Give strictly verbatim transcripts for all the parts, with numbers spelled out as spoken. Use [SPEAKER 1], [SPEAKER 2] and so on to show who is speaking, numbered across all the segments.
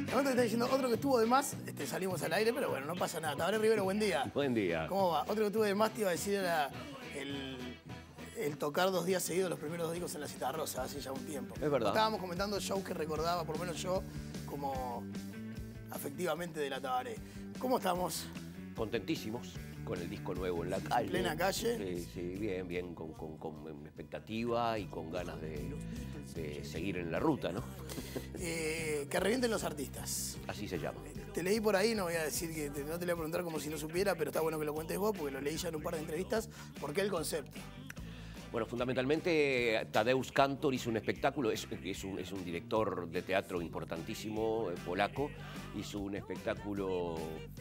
[SPEAKER 1] momento está diciendo otro que estuvo de más, este, salimos al aire, pero bueno, no pasa nada. Tabaré Rivero, buen día.
[SPEAKER 2] Buen día.
[SPEAKER 1] ¿Cómo va? Otro que estuvo de más te iba a decir era el, el tocar dos días seguidos los primeros dos discos en la Citarrosa, hace ya un tiempo.
[SPEAKER 2] Es verdad.
[SPEAKER 1] Estábamos comentando shows que recordaba, por lo menos yo, como afectivamente de la Tabaré. ¿Cómo estamos?
[SPEAKER 2] Contentísimos con el disco nuevo en la calle.
[SPEAKER 1] ¿En plena calle?
[SPEAKER 2] Sí, sí, bien, bien, con, con, con expectativa y con ganas de, de seguir en la ruta, ¿no?
[SPEAKER 1] Eh, que revienten los artistas.
[SPEAKER 2] Así se llama.
[SPEAKER 1] Te leí por ahí, no voy a decir que te, no te lo voy a preguntar como si no supiera, pero está bueno que lo cuentes vos, porque lo leí ya en un par de entrevistas. ¿Por qué el concepto?
[SPEAKER 2] Bueno, fundamentalmente Tadeusz Kantor hizo un espectáculo, es, es, un, es un director de teatro importantísimo, eh, polaco, hizo un espectáculo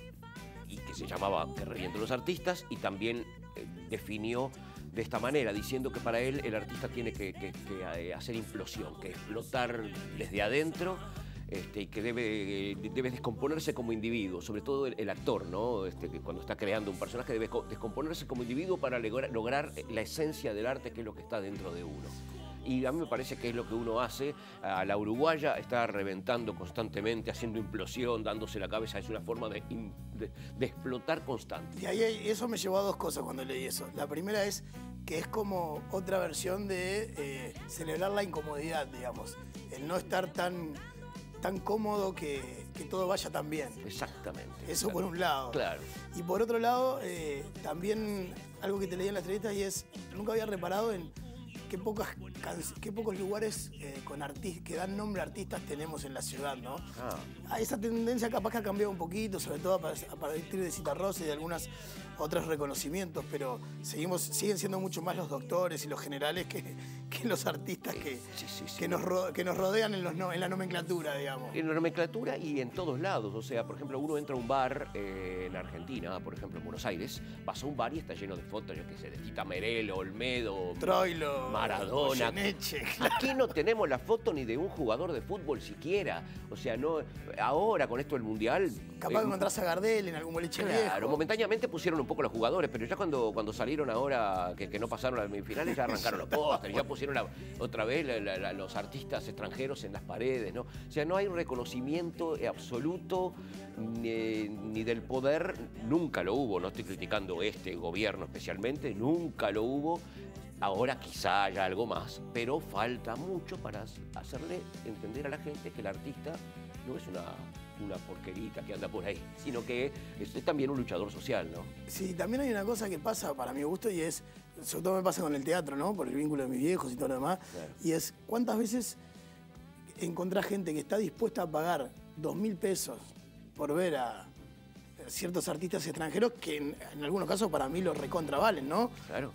[SPEAKER 2] y que se llamaba Que revienten los artistas, y también eh, definió de esta manera, diciendo que para él el artista tiene que, que, que hacer implosión, que explotar desde adentro, este, y que debe, debe descomponerse como individuo, sobre todo el, el actor, ¿no? Este, que cuando está creando un personaje debe descomponerse como individuo para lograr, lograr la esencia del arte, que es lo que está dentro de uno. Y a mí me parece que es lo que uno hace. A la uruguaya está reventando constantemente, haciendo implosión, dándose la cabeza. Es una forma de, de, de explotar constante.
[SPEAKER 1] Y ahí eso me llevó a dos cosas cuando leí eso. La primera es que es como otra versión de eh, celebrar la incomodidad, digamos. El no estar tan, tan cómodo que, que todo vaya tan bien.
[SPEAKER 2] Exactamente.
[SPEAKER 1] Eso
[SPEAKER 2] claro.
[SPEAKER 1] Por un lado.
[SPEAKER 2] Claro.
[SPEAKER 1] Y por otro lado, eh, también algo que te leí en la entrevista, y es, nunca había reparado en qué, pocas, qué pocos lugares eh, con artistas, que dan nombre a artistas tenemos en la ciudad, ¿no? Ah. Esa tendencia capaz que ha cambiado un poquito, sobre todo a partir de Citarrosa y de algunos otros reconocimientos, pero seguimos, siguen siendo mucho más los doctores y los generales que, que los artistas que, sí, sí, sí. Que, nos, que nos rodean en, los, en la nomenclatura, digamos.
[SPEAKER 2] En la nomenclatura y en todos lados. O sea, por ejemplo, uno entra a un bar eh, en Argentina, por ejemplo en Buenos Aires, vas a un bar y está lleno de fotos, yo qué sé, de Tita Merelo, Olmedo,
[SPEAKER 1] Troilo,
[SPEAKER 2] Maradona.
[SPEAKER 1] Goyeneche,
[SPEAKER 2] claro. Aquí no tenemos la foto ni de un jugador de fútbol siquiera. O sea, no, ahora con esto del Mundial...
[SPEAKER 1] Capaz
[SPEAKER 2] eh,
[SPEAKER 1] que encontrás a Gardel en algún boliche
[SPEAKER 2] claro,
[SPEAKER 1] viejo.
[SPEAKER 2] Claro, momentáneamente pusieron un poco los jugadores, pero ya cuando, cuando salieron ahora, que, que no pasaron a las semifinales, ya arrancaron los pósteres, ya pusieron la, otra vez la, la, la, los artistas extranjeros en las paredes, ¿no? O sea, no hay un reconocimiento absoluto ni, ni del poder, nunca lo hubo, no estoy criticando este gobierno especialmente, nunca lo hubo. Ahora quizá haya algo más, pero falta mucho para hacerle entender a la gente que el artista no es una, una porquerita que anda por ahí, sino que es, es también un luchador social, ¿no?
[SPEAKER 1] Sí, también hay una cosa que pasa para mi gusto, y es, sobre todo me pasa con el teatro, ¿no? Por el vínculo de mis viejos y todo lo demás, claro. Y es cuántas veces encontrás gente que está dispuesta a pagar dos mil pesos por ver a ciertos artistas extranjeros que en, en algunos casos para mí los recontravalen, ¿no?
[SPEAKER 2] Claro.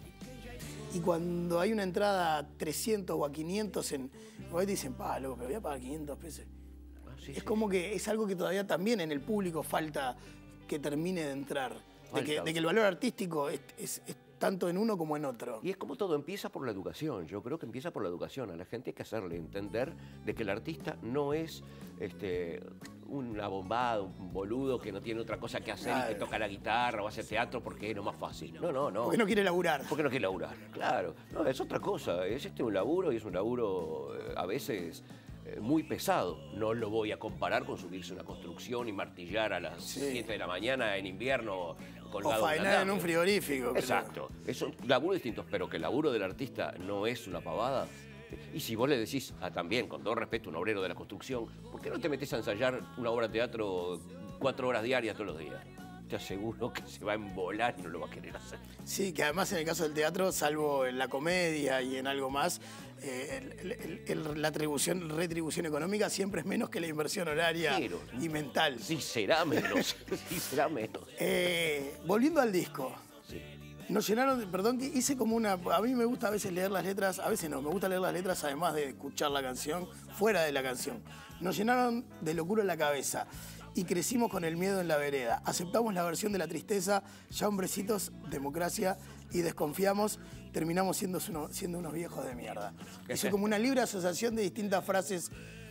[SPEAKER 1] Y cuando hay una entrada a trescientos o a quinientos, en, te dicen, pa, loco, pero voy a pagar quinientos pesos. Ah, sí, es sí, como sí. que es algo que todavía también en el público falta que termine de entrar. De que, de que el valor artístico es, es, es tanto en uno como en otro.
[SPEAKER 2] Y es como todo, empieza por la educación. Yo creo que empieza por la educación. A la gente hay que hacerle entender de que el artista no es este, una bombada, un boludo que no tiene otra cosa que hacer, claro, y que toca la guitarra o hace teatro porque es lo más fácil. No, no, no.
[SPEAKER 1] Porque no quiere laburar.
[SPEAKER 2] Porque no quiere laburar, claro. No, es otra cosa. Es este un laburo, y es un laburo eh, a veces eh, muy pesado. No lo voy a comparar con subirse a una construcción y martillar a las sí. siete de la mañana en invierno colgado.
[SPEAKER 1] O faenar en un frigorífico.
[SPEAKER 2] Exacto. Pero... Es un laburo distinto, pero que el laburo del artista no es una pavada. Y si vos le decís, ah, también, con todo respeto, un obrero de la construcción, ¿por qué no te metés a ensayar una obra de teatro cuatro horas diarias todos los días? Te aseguro que se va a embolar y no lo va a querer hacer.
[SPEAKER 1] Sí, que además en el caso del teatro, salvo en la comedia y en algo más, eh, el, el, el, la atribución, retribución económica siempre es menos que la inversión horaria Pero, y mental.
[SPEAKER 2] Sí, será menos, sí, será menos.
[SPEAKER 1] Eh, volviendo al disco.
[SPEAKER 2] Sí.
[SPEAKER 1] Nos llenaron, perdón, que hice como una... A mí me gusta a veces leer las letras, a veces no, me gusta leer las letras además de escuchar la canción, fuera de la canción. Nos llenaron de locura en la cabeza y crecimos con el miedo en la vereda. Aceptamos la versión de la tristeza, ya hombrecitos, democracia, y desconfiamos, terminamos siendo, siendo unos viejos de mierda. Hice como una libre asociación de distintas frases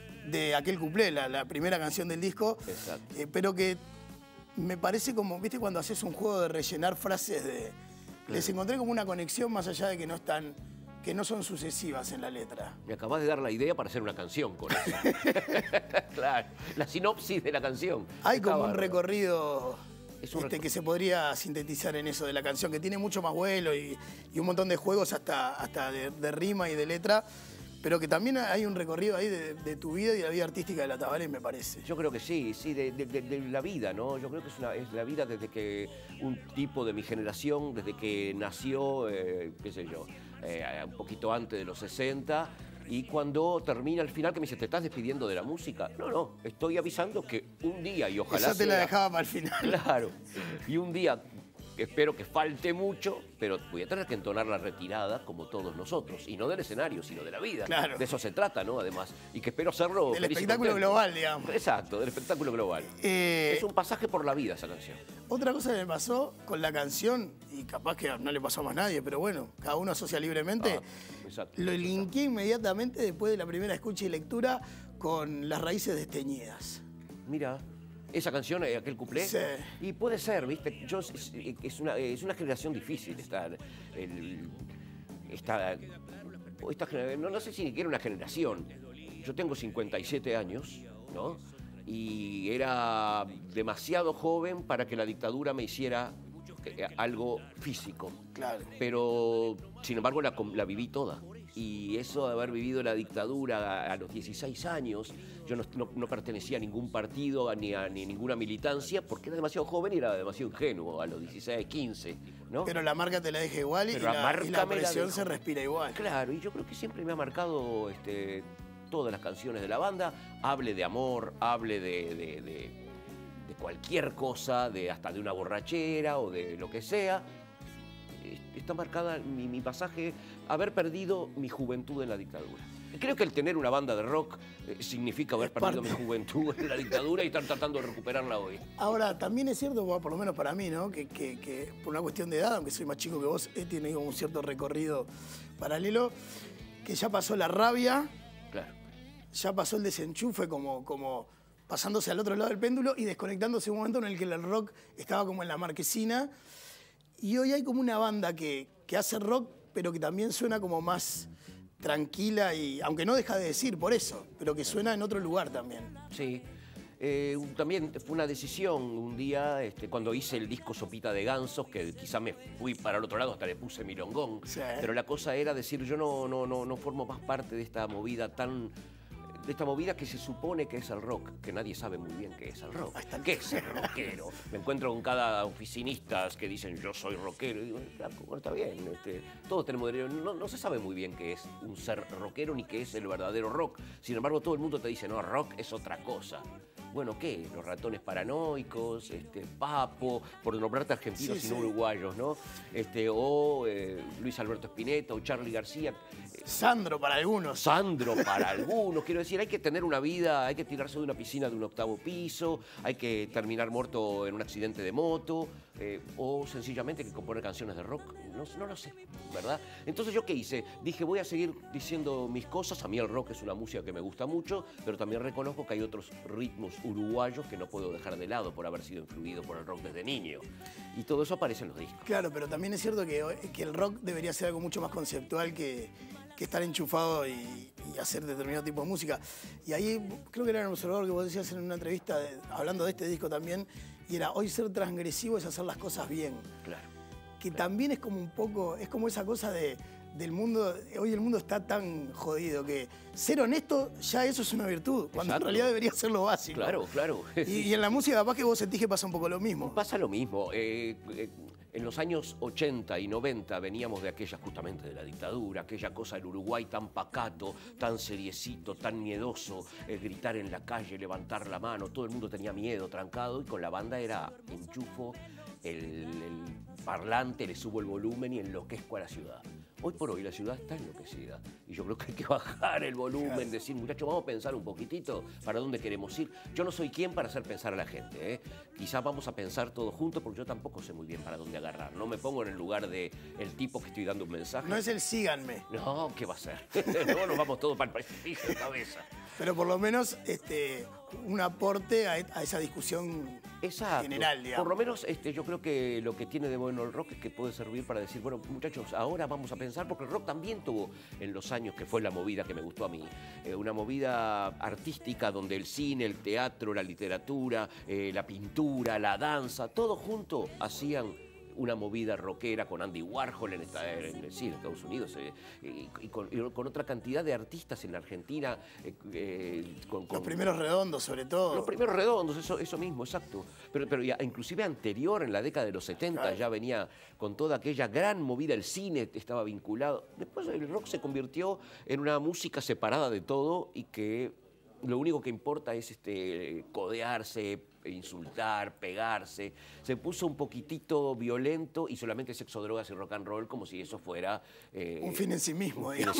[SPEAKER 1] de aquel cuplé, la, la primera canción del disco, eh, pero que me parece como, ¿viste cuando haces un juego de rellenar frases de... Les encontré como una conexión más allá de que no están que no son sucesivas en la letra.
[SPEAKER 2] Me acabas de dar la idea para hacer una canción con eso. Claro, la sinopsis de la canción.
[SPEAKER 1] Hay
[SPEAKER 2] Está
[SPEAKER 1] como un
[SPEAKER 2] bárbaro.
[SPEAKER 1] recorrido
[SPEAKER 2] Es un
[SPEAKER 1] este,
[SPEAKER 2] recor-
[SPEAKER 1] que se podría sintetizar en eso de la canción, que tiene mucho más vuelo y, y un montón de juegos hasta, hasta de, de rima y de letra, pero que también hay un recorrido ahí de, de tu vida y de la vida artística de La Tabaré, me parece.
[SPEAKER 2] Yo creo que sí, sí, de, de- de- de la vida, ¿no? Yo creo que es, una, es la vida desde que un tipo de mi generación, desde que nació, eh, qué sé yo, eh, un poquito antes de los sesenta, y cuando termina al final que me dice, ¿te estás despidiendo de la música? No, no, estoy avisando que un día, y ojalá
[SPEAKER 1] Esa te la
[SPEAKER 2] sea-
[SPEAKER 1] dejaba para el final.
[SPEAKER 2] Claro, y un día espero que falte mucho, pero voy a tener que entonar la retirada como todos nosotros, y no del escenario, sino de la vida.
[SPEAKER 1] Claro.
[SPEAKER 2] De eso se trata, ¿no? Además, y que espero hacerlo
[SPEAKER 1] Del
[SPEAKER 2] feliz y
[SPEAKER 1] espectáculo
[SPEAKER 2] contento.
[SPEAKER 1] global, digamos.
[SPEAKER 2] Exacto, del espectáculo global.
[SPEAKER 1] Eh,
[SPEAKER 2] Es un pasaje por la vida esa canción.
[SPEAKER 1] Otra cosa que me pasó con la canción, y capaz que no le pasó a más nadie, pero bueno, cada uno asocia libremente,
[SPEAKER 2] Ah, exacto.
[SPEAKER 1] lo linké inmediatamente después de la primera escucha y lectura con Las Raíces Desteñidas.
[SPEAKER 2] Mira, esa canción, eh, aquel cuplé.
[SPEAKER 1] Sí.
[SPEAKER 2] Y puede ser, ¿viste? Yo, es, es una, es una generación difícil estar. El, esta, esta gener- no, no sé si ni siquiera una generación. Yo tengo cincuenta y siete años, ¿no? Y era demasiado joven para que la dictadura me hiciera eh, algo físico.
[SPEAKER 1] Claro.
[SPEAKER 2] Pero, sin embargo, la, com- la viví toda. Y eso de haber vivido la dictadura a, a los dieciséis años, yo no, no- no pertenecía a ningún partido ni a ni ninguna militancia, porque era demasiado joven y era demasiado ingenuo a los dieciséis, quince, ¿no?
[SPEAKER 1] Pero la marca te la deja igual y
[SPEAKER 2] Pero
[SPEAKER 1] la,
[SPEAKER 2] la
[SPEAKER 1] y
[SPEAKER 2] marca
[SPEAKER 1] la
[SPEAKER 2] me la
[SPEAKER 1] presión
[SPEAKER 2] dejó.
[SPEAKER 1] se respira igual.
[SPEAKER 2] Claro, y yo creo que siempre me ha marcado este, todas las canciones de la banda, hable de amor, hable de, de- de- de cualquier cosa, de hasta de una borrachera o de lo que sea. Eh, Está marcada mi, mi pasaje, haber perdido mi juventud en la dictadura. Creo que el tener una banda de rock eh, significa haber
[SPEAKER 1] Es
[SPEAKER 2] perdido
[SPEAKER 1] parte.
[SPEAKER 2] mi juventud en la dictadura y estar tratando de recuperarla hoy.
[SPEAKER 1] Ahora, también es cierto, bueno, por lo menos para mí, ¿no? Que, que- que por una cuestión de edad, aunque soy más chico que vos, he tenido un cierto recorrido paralelo, que ya pasó la rabia,
[SPEAKER 2] Claro.
[SPEAKER 1] ya pasó el desenchufe como, como pasándose al otro lado del péndulo y desconectándose un momento en el que el rock estaba como en la marquesina. Y hoy hay como una banda que, que hace rock, pero que también suena como más tranquila, y aunque no deja de decir por eso, pero que suena en otro lugar también.
[SPEAKER 2] Sí. Eh, un- también fue una decisión un día, este, cuando hice el disco Sopita de Gansos, que quizá me fui para el otro lado, hasta le puse milongón.
[SPEAKER 1] Sí.
[SPEAKER 2] Pero la cosa era decir, yo no, no, no, no formo más parte de esta movida tan. De esta movida que se supone que es el rock, que nadie sabe muy bien qué es el rock.
[SPEAKER 1] Ahí está el-
[SPEAKER 2] ¿Qué es el rockero? Me encuentro con cada oficinista que dicen yo soy rockero. Y digo, "Flaco, bueno, está bien, este, todos tenemos derecho". No, no se sabe muy bien qué es un ser rockero ni qué es el verdadero rock. Sin embargo, todo el mundo te dice, no, rock es otra cosa. Bueno, ¿qué? Los Ratones Paranoicos, este, Papo, por nombrarte argentinos
[SPEAKER 1] Sí,
[SPEAKER 2] y no
[SPEAKER 1] sí.
[SPEAKER 2] uruguayos, ¿no? Este, o eh, Luis Alberto Spinetta, o Charly García.
[SPEAKER 1] Sandro para algunos.
[SPEAKER 2] Sandro para algunos, quiero decir, hay que tener una vida, hay que tirarse de una piscina de un octavo piso, hay que terminar muerto en un accidente de moto, eh, o sencillamente hay que componer canciones de rock, no, no lo sé, ¿verdad? Entonces, ¿yo qué hice? Dije, voy a seguir diciendo mis cosas, a mí el rock es una música que me gusta mucho, pero también reconozco que hay otros ritmos uruguayos que no puedo dejar de lado por haber sido influido por el rock desde niño, y todo eso aparece en los discos.
[SPEAKER 1] Claro, pero también es cierto que, que el rock debería ser algo mucho más conceptual que, que estar enchufado y, y hacer determinado tipo de música. Y ahí creo que era un observador que vos decías en una entrevista de- hablando de este disco también, y era, hoy ser transgresivo es hacer las cosas bien.
[SPEAKER 2] Claro.
[SPEAKER 1] Que también es como un poco, es como esa cosa de, del mundo, hoy el mundo está tan jodido que ser honesto ya eso es una virtud, cuando
[SPEAKER 2] Exacto.
[SPEAKER 1] en realidad debería ser lo básico.
[SPEAKER 2] Claro, claro.
[SPEAKER 1] Y, y en la música capaz que vos sentís que pasa un poco lo mismo.
[SPEAKER 2] Pasa lo mismo. eh, eh, en los años ochenta y noventa veníamos de aquella justamente de la dictadura, aquella cosa del Uruguay tan pacato, tan seriecito, tan miedoso, eh, gritar en la calle, levantar la mano, todo el mundo tenía miedo, trancado, y con la banda era enchufo el, el parlante, le subo el volumen y enloquezco a la ciudad. Hoy por hoy la ciudad está enloquecida y yo creo que hay que bajar el volumen, decir, muchachos, vamos a pensar un poquitito para dónde queremos ir. Yo no soy quien para hacer pensar a la gente, ¿eh? Quizás vamos a pensar todos juntos porque yo tampoco sé muy bien para dónde agarrar. No me pongo en el lugar del tipo que estoy dando un mensaje.
[SPEAKER 1] No es el síganme,
[SPEAKER 2] No, ¿qué va a ser? No, nos vamos todos para el precipicio de cabeza.
[SPEAKER 1] pero por lo menos este, un aporte a, a esa discusión
[SPEAKER 2] Exacto.
[SPEAKER 1] general, digamos.
[SPEAKER 2] Por lo menos este, yo creo que lo que tiene de bueno el rock es que puede servir para decir, bueno, muchachos, ahora vamos a pensar, porque el rock también tuvo en los años que fue la movida que me gustó a mí, eh, una movida artística donde el cine, el teatro, la literatura, eh, la pintura, la danza, todo junto hacían una movida rockera con Andy Warhol en, esta, en, sí, en Estados Unidos eh, y, y, con, y con otra cantidad de artistas en la Argentina. Eh, eh, con, con,
[SPEAKER 1] los primeros redondos, sobre todo.
[SPEAKER 2] Los primeros redondos, eso, eso mismo, exacto. Pero, pero ya, inclusive anterior, en la década de los setenta, claro, ya venía con toda aquella gran movida, el cine estaba vinculado. Después el rock se convirtió en una música separada de todo y que lo único que importa es este, codearse, insultar, pegarse. Se puso un poquitito violento y solamente sexo, drogas y rock and roll como si eso fuera... Eh,
[SPEAKER 1] un fin en sí mismo, digamos.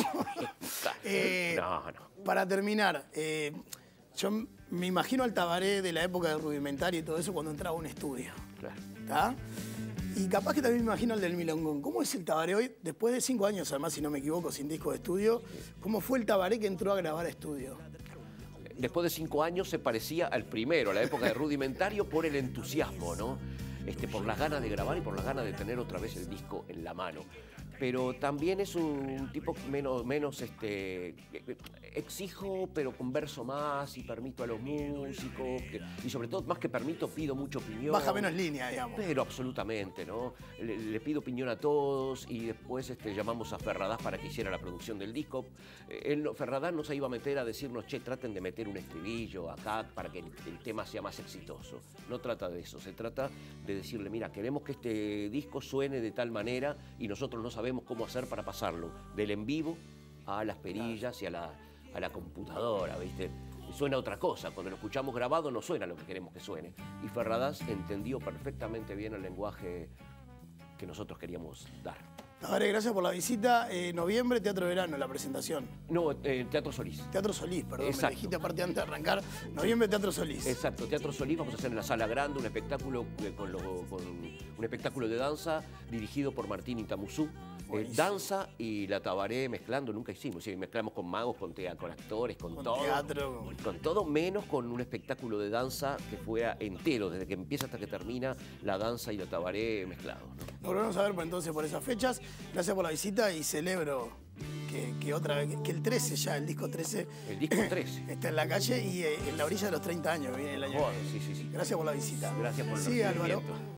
[SPEAKER 1] eh, no, no. Para terminar, eh, yo me imagino al Tabaré de la época del Rudimentario y todo eso cuando entraba a un estudio.
[SPEAKER 2] Claro.
[SPEAKER 1] ¿Está? Y capaz que también me imagino al del Milongón. ¿Cómo es el Tabaré hoy, después de cinco años, además, si no me equivoco, sin disco de estudio? ¿Cómo fue el Tabaré que entró a grabar a estudio?
[SPEAKER 2] Después de cinco años se parecía al primero, a la época de Rudimentario, por el entusiasmo, ¿no? Este, por las ganas de grabar y por las ganas de tener otra vez el disco en la mano. Pero también es un tipo menos, menos este, exijo, pero converso más y permito a los músicos. Que, y sobre todo, más que permito, pido mucha opinión.
[SPEAKER 1] Baja menos línea, digamos.
[SPEAKER 2] Pero absolutamente, ¿no? Le, le pido opinión a todos y después este, llamamos a Ferradas para que hiciera la producción del disco. Él, Ferradas no se iba a meter a decirnos, che, traten de meter un estribillo acá para que el, el tema sea más exitoso. No trata de eso, se trata de decirle, mira, queremos que este disco suene de tal manera y nosotros no sabemos cómo hacer para pasarlo del en vivo a las perillas y a la, a la computadora, ¿viste? Suena otra cosa, cuando lo escuchamos grabado no suena lo que queremos que suene. Y Ferradas entendió perfectamente bien el lenguaje que nosotros queríamos dar.
[SPEAKER 1] Tabaré, gracias por la visita. Eh, noviembre, Teatro Verano, la presentación.
[SPEAKER 2] No, eh, Teatro Solís.
[SPEAKER 1] Teatro Solís, perdón,
[SPEAKER 2] Exacto.
[SPEAKER 1] Me dijiste aparte antes de arrancar. Noviembre, Teatro Solís.
[SPEAKER 2] Exacto, Teatro Solís, vamos a hacer en la Sala Grande un espectáculo, eh, con, lo, con un espectáculo de danza dirigido por Martín Intamuzú. Eh, danza y la Tabaré mezclando, nunca hicimos, sí, mezclamos con magos, con, tea, con actores, con,
[SPEAKER 1] con
[SPEAKER 2] todo.
[SPEAKER 1] teatro.
[SPEAKER 2] Con todo, menos con un espectáculo de danza que fuera entero, desde que empieza hasta que termina, la danza y la Tabaré mezclados, ¿no?
[SPEAKER 1] Nos volvemos a ver por entonces por esas fechas. Gracias por la visita y celebro que, que otra vez, que el trece ya, el disco trece.
[SPEAKER 2] El disco trece.
[SPEAKER 1] Está en la calle y eh, en la orilla de los treinta años, viene el año.
[SPEAKER 2] Bueno, sí, sí, sí.
[SPEAKER 1] Gracias por la visita.
[SPEAKER 2] Gracias por el
[SPEAKER 1] Sí, Álvaro.